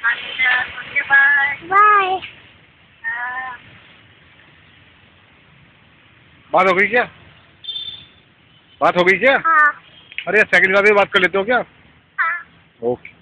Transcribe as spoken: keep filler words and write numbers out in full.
Bye. बात हो गई क्या? बात हो गई क्या? हाँ। अरे सेकंड बार भी बात कर लेते हो क्या? हाँ। ओके।